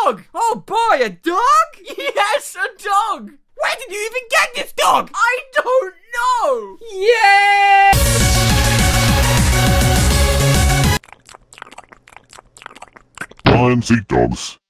dog! Oh boy, a dog? Yes, a dog! Where did you even get this dog? I don't know! Yeah! Try and see dogs.